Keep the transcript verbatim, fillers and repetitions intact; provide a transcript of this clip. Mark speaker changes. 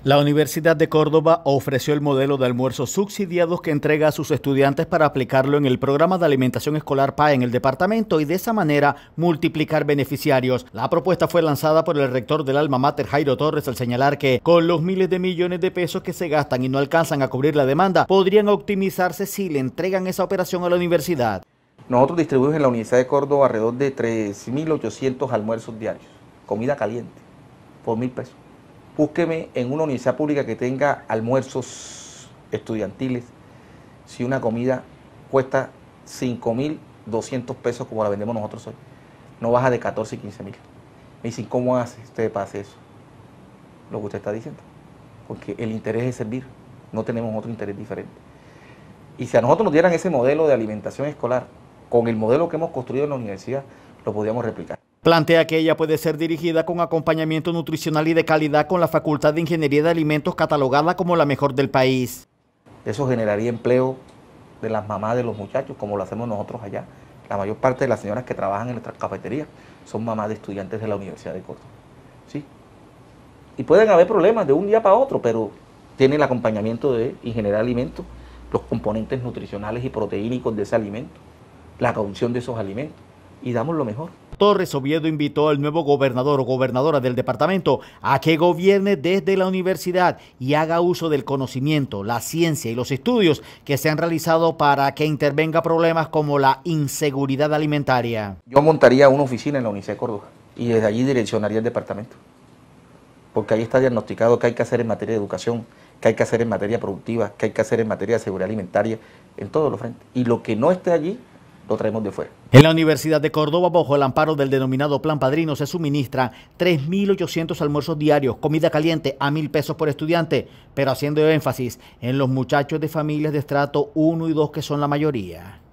Speaker 1: La Universidad de Córdoba ofreció el modelo de almuerzos subsidiados que entrega a sus estudiantes para aplicarlo en el programa de alimentación escolar P A E en el departamento y de esa manera multiplicar beneficiarios. La propuesta fue lanzada por el rector del alma mater, Jairo Torres, al señalar que con los miles de millones de pesos que se gastan y no alcanzan a cubrir la demanda, podrían optimizarse si le entregan esa operación a la universidad.
Speaker 2: Nosotros distribuimos en la Universidad de Córdoba alrededor de tres mil ochocientos almuerzos diarios, comida caliente, por mil pesos. Búsqueme en una universidad pública que tenga almuerzos estudiantiles, si una comida cuesta cinco mil doscientos pesos como la vendemos nosotros hoy, no baja de catorce y quince mil. Me dicen, ¿cómo hace usted para hacer eso? Lo que usted está diciendo, porque el interés es servir, no tenemos otro interés diferente. Y si a nosotros nos dieran ese modelo de alimentación escolar, con el modelo que hemos construido en la universidad, lo podríamos replicar.
Speaker 1: Plantea que ella puede ser dirigida con acompañamiento nutricional y de calidad con la Facultad de Ingeniería de Alimentos catalogada como la mejor del país.
Speaker 2: Eso generaría empleo de las mamás de los muchachos, como lo hacemos nosotros allá. La mayor parte de las señoras que trabajan en nuestras cafeterías son mamás de estudiantes de la Universidad de Córdoba. ¿Sí? Y pueden haber problemas de un día para otro, pero tiene el acompañamiento de Ingeniería de Alimentos, los componentes nutricionales y proteínicos de ese alimento, la producción de esos alimentos, y damos lo mejor.
Speaker 1: Torres Oviedo invitó al nuevo gobernador o gobernadora del departamento a que gobierne desde la universidad y haga uso del conocimiento, la ciencia y los estudios que se han realizado para que intervenga problemas como la inseguridad alimentaria.
Speaker 2: Yo montaría una oficina en la Universidad de Córdoba y desde allí direccionaría el departamento, porque ahí está diagnosticado qué hay que hacer en materia de educación, qué hay que hacer en materia productiva, qué hay que hacer en materia de seguridad alimentaria, en todos los frentes. Y lo que no esté allí, lo traemos de fuera.
Speaker 1: En la Universidad de Córdoba, bajo el amparo del denominado Plan Padrino, se suministra tres mil ochocientos almuerzos diarios, comida caliente a mil pesos por estudiante, pero haciendo énfasis en los muchachos de familias de estrato uno y dos que son la mayoría.